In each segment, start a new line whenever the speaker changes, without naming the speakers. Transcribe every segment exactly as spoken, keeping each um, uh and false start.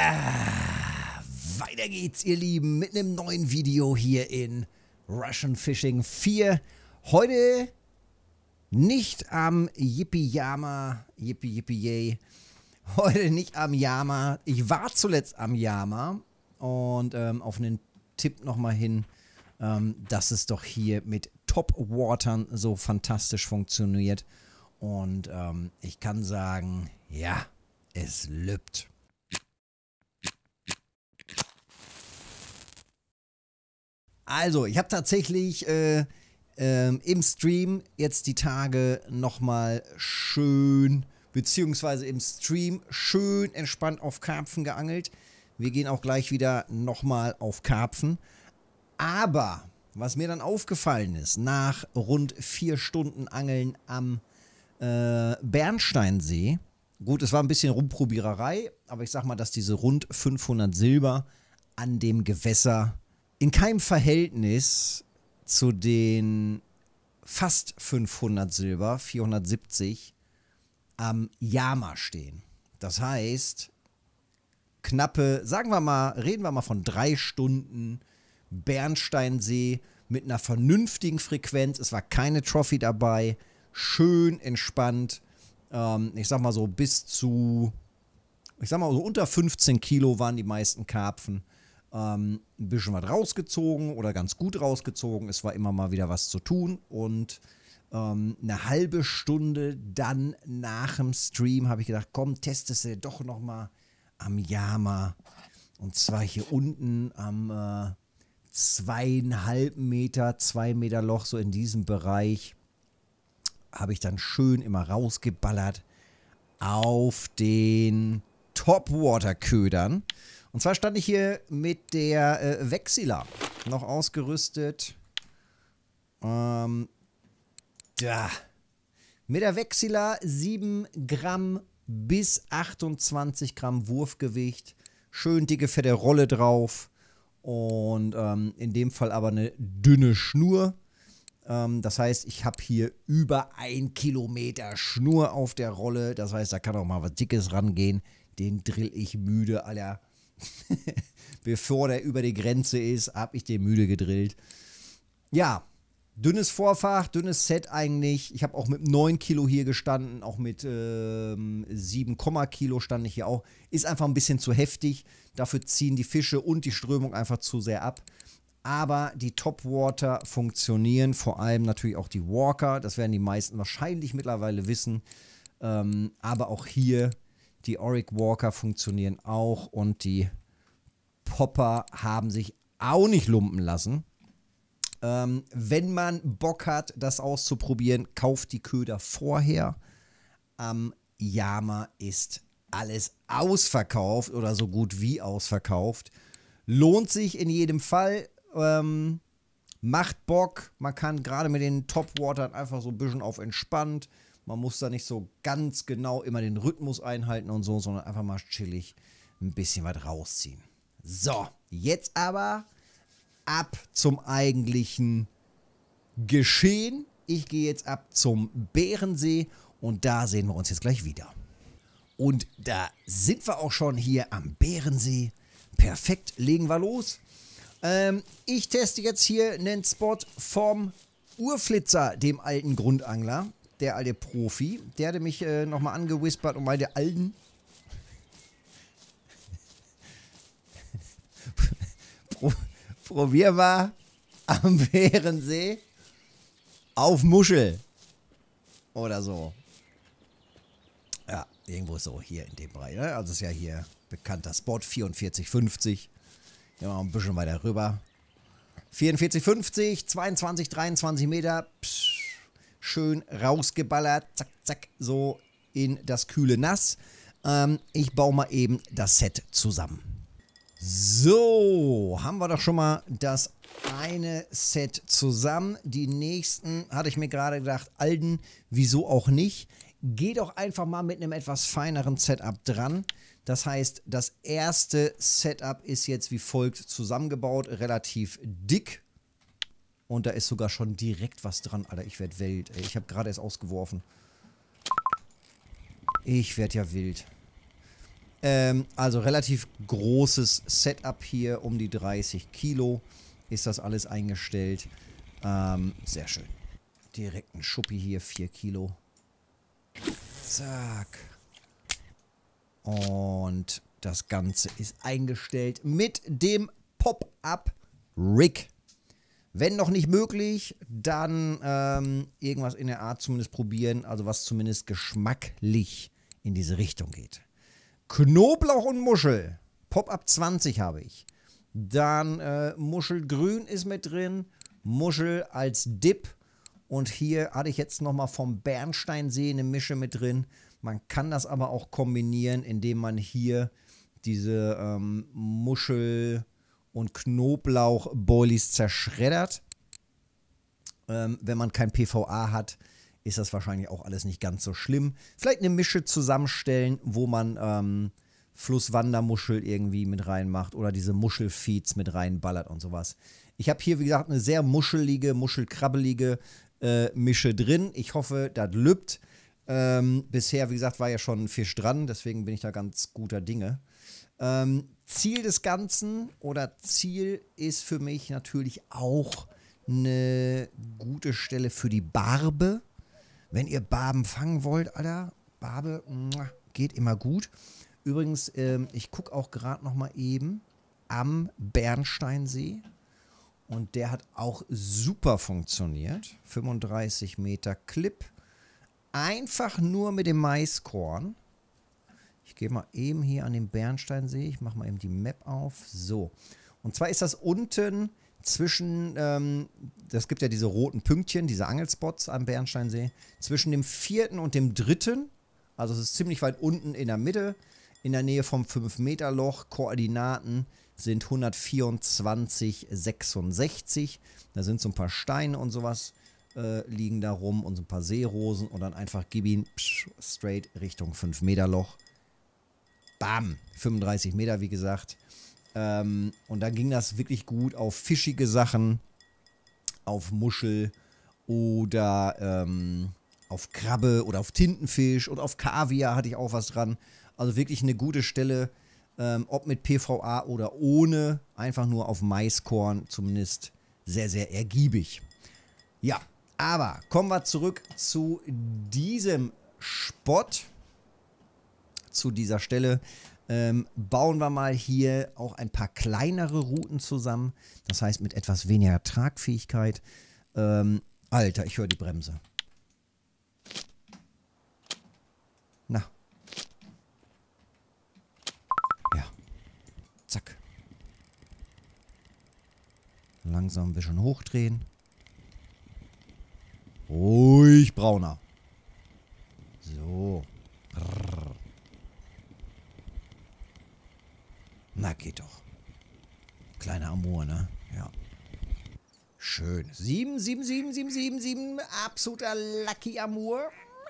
Ah, weiter geht's, ihr Lieben, mit einem neuen Video hier in Russian Fishing vier. Heute nicht am Yippie-Yama, Yippie-Yippie-Yay. Heute nicht am Yama. Ich war zuletzt am Yama und ähm, auf einen Tipp nochmal hin, ähm, dass es doch hier mit Top-Watern so fantastisch funktioniert. Und ähm, ich kann sagen, ja, es lübt. Also, ich habe tatsächlich äh, ähm, im Stream jetzt die Tage nochmal schön, beziehungsweise im Stream schön entspannt auf Karpfen geangelt. Wir gehen auch gleich wieder nochmal auf Karpfen. Aber, was mir dann aufgefallen ist, nach rund vier Stunden Angeln am äh, Bernsteinsee, gut, es war ein bisschen Rumprobiererei, aber ich sag mal, dass diese rund fünfhundert Silber an dem Gewässer in keinem Verhältnis zu den fast fünfhundert Silber, vierhundertsiebzig, am Yama stehen. Das heißt, knappe, sagen wir mal, reden wir mal von drei Stunden Bernsteinsee mit einer vernünftigen Frequenz. Es war keine Trophy dabei, schön entspannt. Ähm, ich sag mal so bis zu, ich sag mal so unter fünfzehn Kilo waren die meisten Karpfen. Ähm, ein bisschen was rausgezogen oder ganz gut rausgezogen. Es war immer mal wieder was zu tun. Und ähm, eine halbe Stunde dann nach dem Stream habe ich gedacht, komm, testest du doch noch mal am Yama. Und zwar hier unten am äh, zweieinhalb Meter, zwei Meter Loch, so in diesem Bereich, habe ich dann schön immer rausgeballert auf den Topwater-Ködern. Und zwar stand ich hier mit der äh, Vexilla noch ausgerüstet. Ähm, da. Mit der Vexilla sieben Gramm bis achtundzwanzig Gramm Wurfgewicht. Schön dicke, fette Rolle drauf. Und ähm, in dem Fall aber eine dünne Schnur. Ähm, das heißt, ich habe hier über ein Kilometer Schnur auf der Rolle. Das heißt, da kann auch mal was Dickes rangehen. Den drill ich müde, Alter. Bevor der über die Grenze ist, habe ich den müde gedrillt. Ja, dünnes Vorfach, dünnes Set eigentlich. Ich habe auch mit neun Kilo hier gestanden, auch mit ähm, sieben Kilo stand ich hier auch. Ist einfach ein bisschen zu heftig. Dafür ziehen die Fische und die Strömung einfach zu sehr ab. Aber die Topwater funktionieren, vor allem natürlich auch die Walker. Das werden die meisten wahrscheinlich mittlerweile wissen. Ähm, aber auch hier die Auric Walker funktionieren auch und die Popper haben sich auch nicht lumpen lassen. Ähm, wenn man Bock hat, das auszuprobieren, kauft die Köder vorher. Am Yama ist alles ausverkauft oder so gut wie ausverkauft. Lohnt sich in jedem Fall. Ähm, macht Bock. Man kann gerade mit den Topwatern einfach so ein bisschen auf entspannt. Man muss da nicht so ganz genau immer den Rhythmus einhalten und so, sondern einfach mal chillig ein bisschen was rausziehen. So, jetzt aber ab zum eigentlichen Geschehen. Ich gehe jetzt ab zum Bärensee und da sehen wir uns jetzt gleich wieder. Und da sind wir auch schon hier am Bärensee. Perfekt, legen wir los. Ähm, ich teste jetzt hier einen Spot vom Urflitzer, dem alten Grundangler. Der alte Profi, der hatte mich äh, nochmal angewispert und meinte, Alten, Pro probier mal am Bärensee auf Muschel oder so. Ja, irgendwo so hier in dem Bereich. Ne? Also ist ja hier bekannter Spot, vierundvierzig fünfzig. Gehen wir mal ein bisschen weiter rüber. vierundvierzig fünfzig, zweiundzwanzig, dreiundzwanzig Meter. Psch. Schön rausgeballert, zack, zack, so in das kühle Nass. Ähm, ich baue mal eben das Set zusammen. So, haben wir doch schon mal das eine Set zusammen. Die nächsten hatte ich mir gerade gedacht, Alten, wieso auch nicht? Geh doch einfach mal mit einem etwas feineren Setup dran. Das heißt, das erste Setup ist jetzt wie folgt zusammengebaut, relativ dick. Und da ist sogar schon direkt was dran. Alter, ich werde wild. Ey. Ich habe gerade erst ausgeworfen. Ich werde ja wild. Ähm, also relativ großes Setup hier, um die dreißig Kilo ist das alles eingestellt. Ähm, sehr schön. Direkt ein Schuppi hier, vier Kilo. Zack. Und das Ganze ist eingestellt mit dem Pop-Up-Rig. Wenn noch nicht möglich, dann ähm, irgendwas in der Art zumindest probieren, also was zumindest geschmacklich in diese Richtung geht. Knoblauch und Muschel, Pop-Up zwanzig habe ich. Dann äh, Muschelgrün ist mit drin, Muschel als Dip. Und hier hatte ich jetzt nochmal vom Bernsteinsee eine Mische mit drin. Man kann das aber auch kombinieren, indem man hier diese ähm, Muschel- und Knoblauch-Boilies zerschreddert. Ähm, wenn man kein P V A hat, ist das wahrscheinlich auch alles nicht ganz so schlimm. Vielleicht eine Mische zusammenstellen, wo man ähm, Flusswandermuschel irgendwie mit reinmacht oder diese Muschelfeeds mit reinballert und sowas. Ich habe hier, wie gesagt, eine sehr muschelige, muschelkrabbelige äh, Mische drin. Ich hoffe, das lübt. Ähm, bisher, wie gesagt, war ja schon ein Fisch dran, deswegen bin ich da ganz guter Dinge. Ähm, Ziel des Ganzen oder Ziel ist für mich natürlich auch eine gute Stelle für die Barbe. Wenn ihr Barben fangen wollt, Alter, Barbe, muah, geht immer gut. Übrigens, ähm, ich gucke auch gerade noch mal eben am Bernsteinsee und der hat auch super funktioniert. fünfunddreißig Meter Clip. Einfach nur mit dem Maiskorn. Ich gehe mal eben hier an den Bernsteinsee. Ich mache mal eben die Map auf. So. Und zwar ist das unten zwischen, ähm, das gibt ja diese roten Pünktchen, diese Angelspots am Bernsteinsee, zwischen dem vierten und dem dritten. Also es ist ziemlich weit unten in der Mitte, in der Nähe vom fünf Meter Loch. Koordinaten sind hundertvierundzwanzig, sechsundsechzig. Da sind so ein paar Steine und sowas äh, liegen da rum und so ein paar Seerosen und dann einfach gib ihn psch, straight Richtung fünf Meter Loch. Bam, fünfunddreißig Meter, wie gesagt. Ähm, und dann ging das wirklich gut auf fischige Sachen, auf Muschel oder ähm, auf Krabbe oder auf Tintenfisch und auf Kaviar hatte ich auch was dran. Also wirklich eine gute Stelle, ähm, ob mit P V A oder ohne, einfach nur auf Maiskorn, zumindest sehr, sehr ergiebig. Ja, aber kommen wir zurück zu diesem Spot. Zu dieser Stelle ähm, bauen wir mal hier auch ein paar kleinere Routen zusammen. Das heißt mit etwas weniger Tragfähigkeit. Ähm, Alter, ich höre die Bremse. Na. Ja. Zack. Langsam ein bisschen hochdrehen. Ruhig, Brauner. So. Na, geht doch. Kleiner Amur, ne? Ja. Schön. sieben, sieben, sieben, sieben, sieben, sieben. Absoluter Lucky Amur.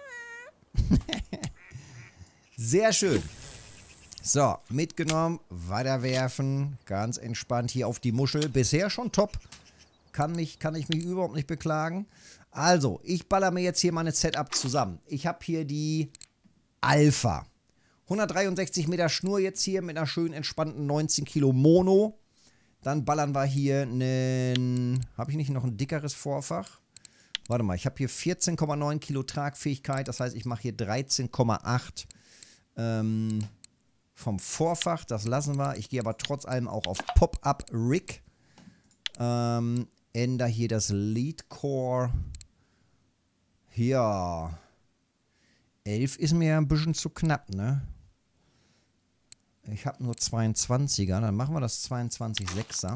Sehr schön. So, mitgenommen, weiterwerfen. Ganz entspannt hier auf die Muschel. Bisher schon top. Kann, mich, kann ich mich überhaupt nicht beklagen. Also, ich baller mir jetzt hier meine Setup zusammen. Ich habe hier die Alpha. hundertdreiundsechzig Meter Schnur jetzt hier mit einer schön entspannten neunzehn Kilo Mono. Dann ballern wir hier einen... Habe ich nicht noch ein dickeres Vorfach? Warte mal, ich habe hier vierzehn Komma neun Kilo Tragfähigkeit. Das heißt, ich mache hier dreizehn Komma acht ähm, vom Vorfach. Das lassen wir. Ich gehe aber trotz allem auch auf Pop-Up-Rig. Ähm, ändere hier das Lead Core. Ja. elf ist mir ein bisschen zu knapp, ne? Ich habe nur zweiundzwanziger, dann machen wir das zweiundzwanzig Komma sechser.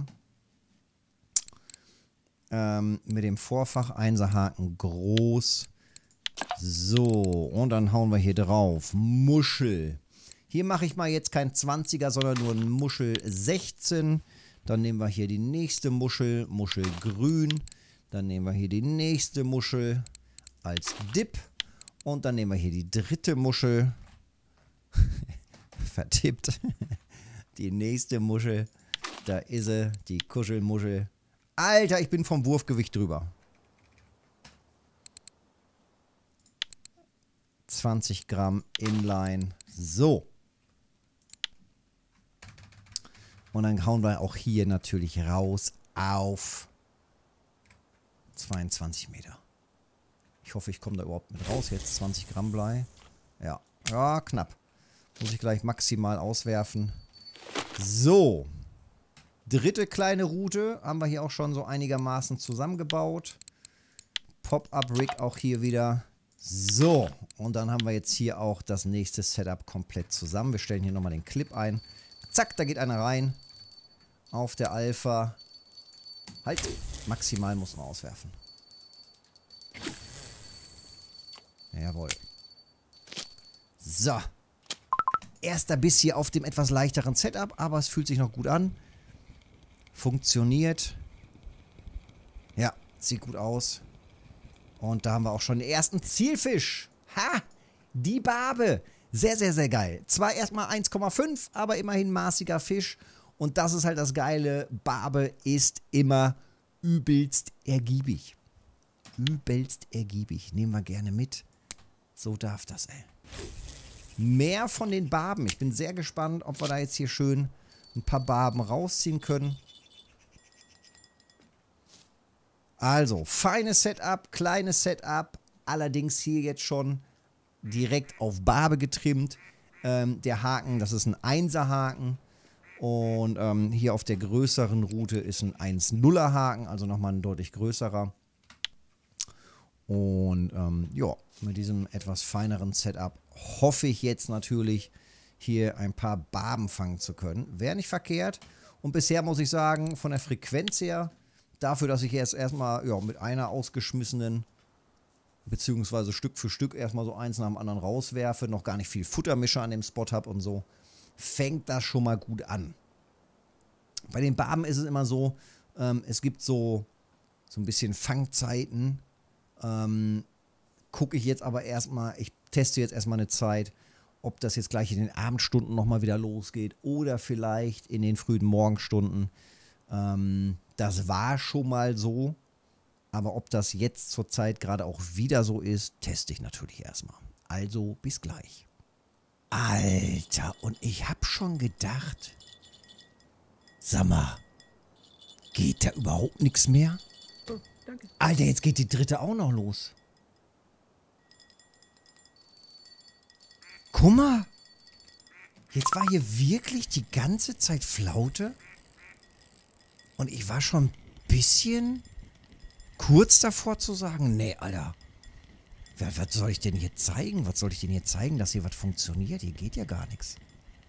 Ähm, mit dem Vorfach Einserhaken groß. So, und dann hauen wir hier drauf. Muschel. Hier mache ich mal jetzt kein zwanziger, sondern nur ein Muschel sechzehn. Dann nehmen wir hier die nächste Muschel, Muschelgrün. Dann nehmen wir hier die nächste Muschel als Dip. Und dann nehmen wir hier die dritte Muschel. Vertippt. Die nächste Muschel. Da ist sie, die Kuschelmuschel. Alter, ich bin vom Wurfgewicht drüber. zwanzig Gramm Inline. So. Und dann hauen wir auch hier natürlich raus auf zweiundzwanzig Meter. Ich hoffe, ich komme da überhaupt mit raus. Jetzt zwanzig Gramm Blei. Ja, ja, knapp. Muss ich gleich maximal auswerfen. So. Dritte kleine Route haben wir hier auch schon so einigermaßen zusammengebaut. Pop-Up-Rig auch hier wieder. So. Und dann haben wir jetzt hier auch das nächste Setup komplett zusammen. Wir stellen hier nochmal den Clip ein. Zack, da geht einer rein. Auf der Alpha. Halt. Maximal muss man auswerfen. Jawohl. So. Erster Biss hier auf dem etwas leichteren Setup, aber es fühlt sich noch gut an. Funktioniert. Ja, sieht gut aus. Und da haben wir auch schon den ersten Zielfisch. Ha! Die Barbe. Sehr, sehr, sehr geil. Zwar erstmal eins Komma fünf, aber immerhin maßiger Fisch. Und das ist halt das Geile. Barbe ist immer übelst ergiebig. Übelst ergiebig. Nehmen wir gerne mit. So darf das, ey. Mehr von den Barben. Ich bin sehr gespannt, ob wir da jetzt hier schön ein paar Barben rausziehen können. Also, feines Setup, kleines Setup. Allerdings hier jetzt schon direkt auf Barbe getrimmt. Ähm, der Haken, das ist ein Einser-Haken. Und ähm, hier auf der größeren Route ist ein eins nuller Haken, also nochmal ein deutlich größerer. Und ähm, ja, mit diesem etwas feineren Setup hoffe ich jetzt natürlich, hier ein paar Barben fangen zu können. Wäre nicht verkehrt. Und bisher muss ich sagen, von der Frequenz her, dafür, dass ich jetzt erstmal ja, mit einer ausgeschmissenen, beziehungsweise Stück für Stück erstmal so eins nach dem anderen rauswerfe, noch gar nicht viel Futtermischer an dem Spot habe und so, fängt das schon mal gut an. Bei den Barben ist es immer so, ähm, es gibt so, so ein bisschen Fangzeiten. Ähm, gucke ich jetzt aber erstmal, ich teste jetzt erstmal eine Zeit, ob das jetzt gleich in den Abendstunden nochmal wieder losgeht oder vielleicht in den frühen Morgenstunden. Ähm, das war schon mal so, aber ob das jetzt zur Zeit gerade auch wieder so ist, teste ich natürlich erstmal. Also bis gleich. Alter, und ich hab schon gedacht, sag mal, geht da überhaupt nichts mehr?
Oh, danke.
Alter, jetzt geht die dritte auch noch los. Guck mal, jetzt war hier wirklich die ganze Zeit Flaute und ich war schon ein bisschen kurz davor zu sagen, nee, Alter, was, was soll ich denn hier zeigen? Was soll ich denn hier zeigen, dass hier was funktioniert? Hier geht ja gar nichts.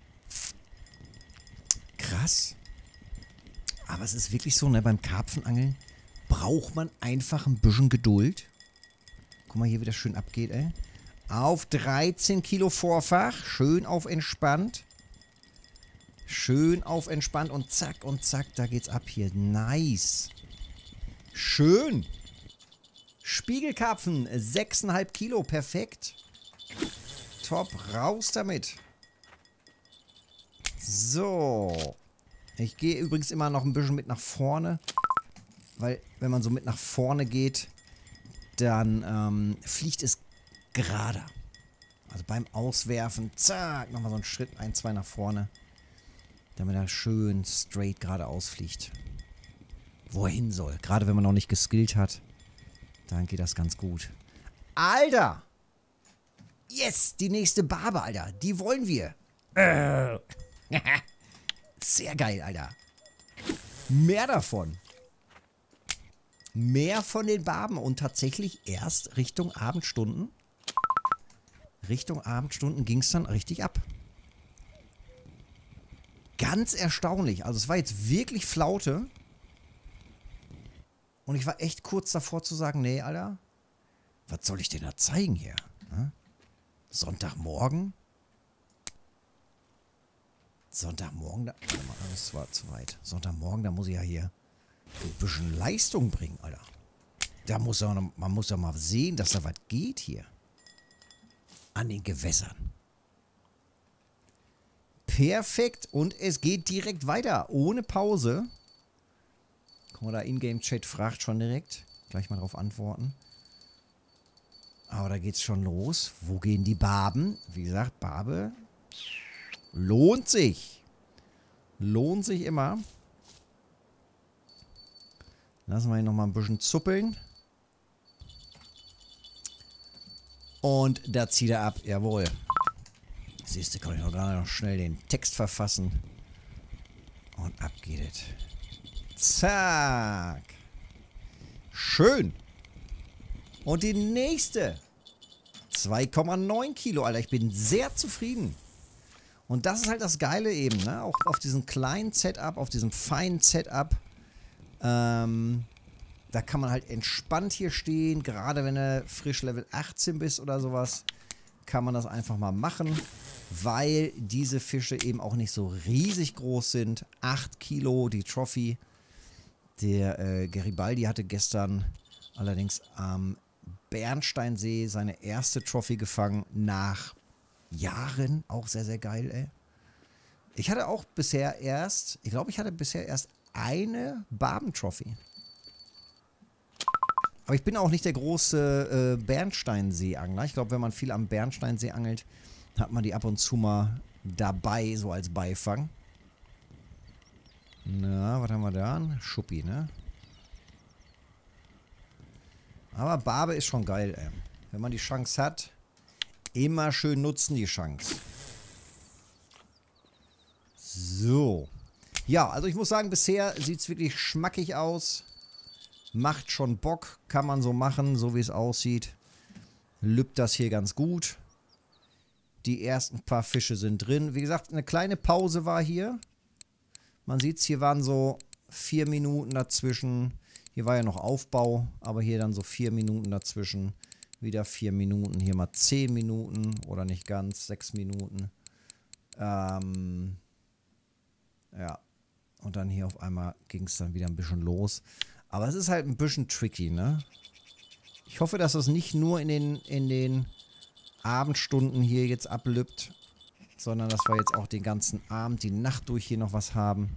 Krass. Aber es ist wirklich so, ne, beim Karpfenangeln braucht man einfach ein bisschen Geduld. Guck mal, hier wie das schön abgeht, ey. Auf dreizehn Kilo Vorfach. Schön auf entspannt. Schön auf entspannt und zack und zack, da geht's ab hier. Nice. Schön. Spiegelkarpfen, sechs Komma fünf Kilo, perfekt. Top, raus damit. So. Ich gehe übrigens immer noch ein bisschen mit nach vorne. Weil, wenn man so mit nach vorne geht, dann ähm, fliegt es gerader. Also beim Auswerfen, zack, nochmal so einen Schritt, ein, zwei nach vorne. Damit er schön straight geradeaus fliegt. Wo er hin soll. Gerade wenn man noch nicht geskillt hat, dann geht das ganz gut. Alter! Yes! Die nächste Barbe, Alter. Die wollen wir. Äh. Sehr geil, Alter. Mehr davon. Mehr von den Barben. Und tatsächlich erst Richtung Abendstunden. Richtung Abendstunden ging es dann richtig ab. Ganz erstaunlich. Also es war jetzt wirklich Flaute. Und ich war echt kurz davor zu sagen, nee, Alter, was soll ich denn da zeigen hier? Hm? Sonntagmorgen? Sonntagmorgen, da, warte mal, das war zu weit. Sonntagmorgen, da muss ich ja hier ein bisschen Leistung bringen, Alter. Da muss ja, man muss ja mal sehen, dass da was geht hier. An den Gewässern. Perfekt. Und es geht direkt weiter. Ohne Pause. Guck mal, da Ingame-Chat fragt schon direkt. Gleich mal drauf antworten. Aber da geht's schon los. Wo gehen die Barben? Wie gesagt, Barbe lohnt sich. Lohnt sich immer. Lassen wir hier nochmal ein bisschen zuppeln. Und da zieht er ab. Jawohl. Siehst du, kann ich noch gerade noch schnell den Text verfassen. Und ab geht es. Zack. Schön. Und die nächste. zwei Komma neun Kilo, Alter. Ich bin sehr zufrieden. Und das ist halt das Geile eben, ne? Auch auf diesem kleinen Setup, auf diesem feinen Setup. Ähm, da kann man halt entspannt hier stehen. Gerade wenn du frisch Level achtzehn bist oder sowas, kann man das einfach mal machen. Weil diese Fische eben auch nicht so riesig groß sind. acht Kilo, die Trophy. Der äh, Garibaldi hatte gestern allerdings am Bernsteinsee seine erste Trophy gefangen nach Jahren. Auch sehr, sehr geil, ey. Ich hatte auch bisher erst, ich glaube, ich hatte bisher erst eine Barben-Trophy. Aber ich bin auch nicht der große äh, Bernsteinsee-Angler. Ich glaube, wenn man viel am Bernsteinsee angelt, hat man die ab und zu mal dabei, so als Beifang. Na, was haben wir da? Schuppi, ne? Aber Barbe ist schon geil, ey. Wenn man die Chance hat, immer schön nutzen die Chance. So. Ja, also ich muss sagen, bisher sieht es wirklich schmackig aus. Macht schon Bock, kann man so machen, so wie es aussieht. Lübt das hier ganz gut. Die ersten paar Fische sind drin. Wie gesagt, eine kleine Pause war hier. Man sieht es, hier waren so vier Minuten dazwischen. Hier war ja noch Aufbau, aber hier dann so vier Minuten dazwischen. Wieder vier Minuten, hier mal zehn Minuten oder nicht ganz, sechs Minuten. Ähm, ja, und dann hier auf einmal ging es dann wieder ein bisschen los. Aber es ist halt ein bisschen tricky, ne? Ich hoffe, dass es nicht nur in den, in den Abendstunden hier jetzt ablübt, sondern dass wir jetzt auch den ganzen Abend, die Nacht durch hier noch was haben.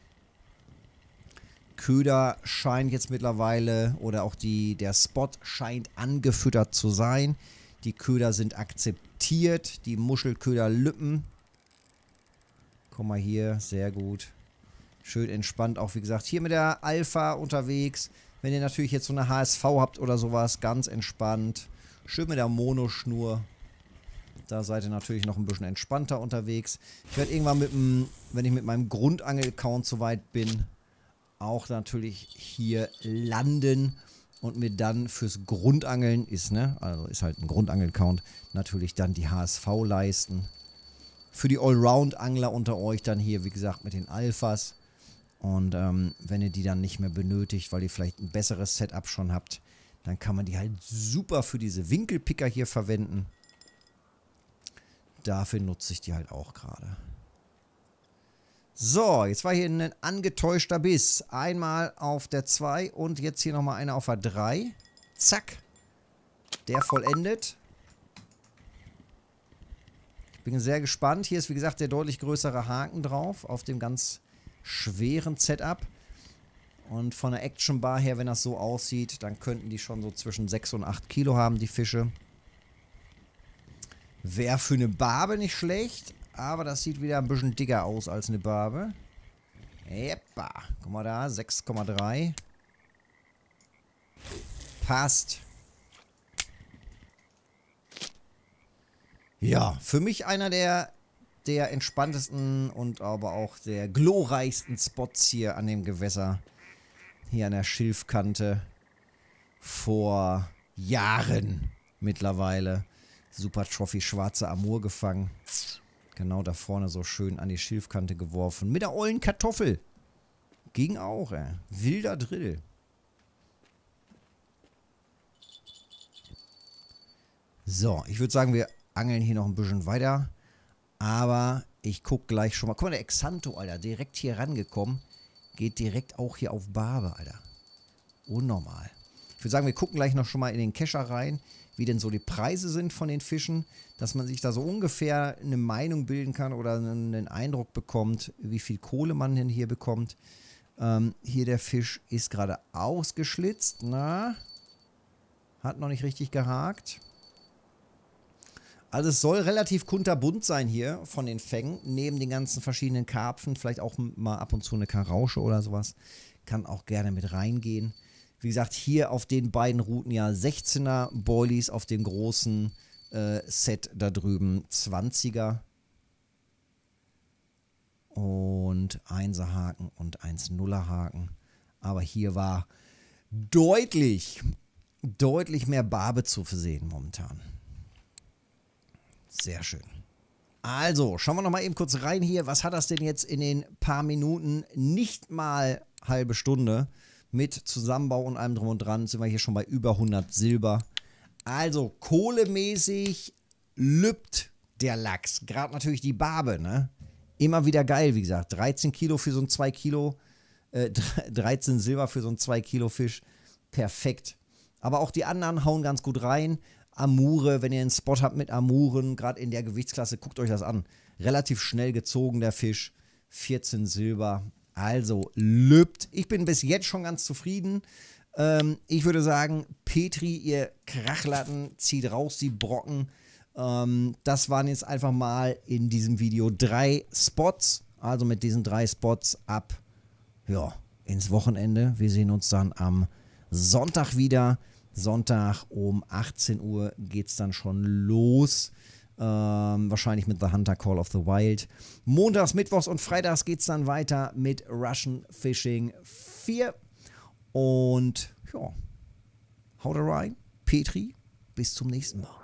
Köder scheint jetzt mittlerweile, oder auch die, der Spot scheint angefüttert zu sein. Die Köder sind akzeptiert, die Muschelköder lüppen. Guck mal hier, sehr gut. Schön entspannt, auch wie gesagt, hier mit der Alpha unterwegs. Wenn ihr natürlich jetzt so eine H S V habt oder sowas, ganz entspannt. Schön mit der Monoschnur. Da seid ihr natürlich noch ein bisschen entspannter unterwegs. Ich werde irgendwann mit dem, wenn ich mit meinem Grundangel-Account soweit bin, auch natürlich hier landen und mir dann fürs Grundangeln ist, ne, also ist halt ein Grundangel-Account, natürlich dann die H S V leisten. Für die Allround-Angler unter euch dann hier, wie gesagt, mit den Alphas. Und ähm, wenn ihr die dann nicht mehr benötigt, weil ihr vielleicht ein besseres Setup schon habt, dann kann man die halt super für diese Winkelpicker hier verwenden. Dafür nutze ich die halt auch gerade. So, jetzt war hier ein angetäuschter Biss. Einmal auf der zwei und jetzt hier nochmal einer auf der drei. Zack. Der vollendet. Ich bin sehr gespannt. Hier ist, wie gesagt, der deutlich größere Haken drauf auf dem ganz schweren Setup. Und von der Action Bar her, wenn das so aussieht, dann könnten die schon so zwischen sechs und acht Kilo haben, die Fische. Wäre für eine Barbe nicht schlecht, aber das sieht wieder ein bisschen dicker aus als eine Barbe. Eppa. Guck mal da, sechs Komma drei. Passt. Ja, für mich einer der, der entspanntesten und aber auch der glorreichsten Spots hier an dem Gewässer. Hier an der Schilfkante. Vor Jahren mittlerweile. Super Trophy schwarze Amur gefangen. Genau da vorne so schön an die Schilfkante geworfen. Mit der ollen Kartoffel. Ging auch, ey. Wilder Drill. So, ich würde sagen, wir angeln hier noch ein bisschen weiter. Aber ich gucke gleich schon mal. Guck mal, der Exanto, Alter. Direkt hier rangekommen. Geht direkt auch hier auf Barbe, Alter. Unnormal. Ich würde sagen, wir gucken gleich noch schon mal in den Kescher rein, wie denn so die Preise sind von den Fischen, dass man sich da so ungefähr eine Meinung bilden kann oder einen Eindruck bekommt, wie viel Kohle man denn hier bekommt. Ähm, hier der Fisch ist gerade ausgeschlitzt. Na, hat noch nicht richtig gehakt. Also es soll relativ kunterbunt sein hier von den Fängen, neben den ganzen verschiedenen Karpfen, vielleicht auch mal ab und zu eine Karausche oder sowas. Kann auch gerne mit reingehen. Wie gesagt, hier auf den beiden Routen ja sechzehner Boilies, auf dem großen äh, Set da drüben zwanziger. Und einser Haken und eins nuller Haken. Aber hier war deutlich, deutlich mehr Barbe zu versehen momentan. Sehr schön. Also, schauen wir noch mal eben kurz rein hier. Was hat das denn jetzt in den paar Minuten? Nicht mal halbe Stunde mit Zusammenbau und allem drum und dran. Sind wir hier schon bei über hundert Silber. Also, kohlemäßig lübt der Lachs. Gerade natürlich die Barbe, ne? Immer wieder geil, wie gesagt. dreizehn Kilo für so ein zwei Kilo, äh, dreizehn Silber für so ein zwei Kilo Fisch. Perfekt. Aber auch die anderen hauen ganz gut rein. Amure, wenn ihr einen Spot habt mit Amuren, gerade in der Gewichtsklasse, guckt euch das an. Relativ schnell gezogen, der Fisch. vierzehn Silber. Also, lübt. Ich bin bis jetzt schon ganz zufrieden. Ähm, ich würde sagen, Petri, ihr Krachlatten, zieht raus die Brocken. Ähm, das waren jetzt einfach mal in diesem Video drei Spots. Also mit diesen drei Spots ab, ja, ins Wochenende. Wir sehen uns dann am Sonntag wieder. Sonntag um achtzehn Uhr geht es dann schon los. Ähm, wahrscheinlich mit The Hunter Call of the Wild. Montags, Mittwochs und Freitags geht es dann weiter mit Russian Fishing vier. Und ja, haut rein. Petri, bis zum nächsten Mal.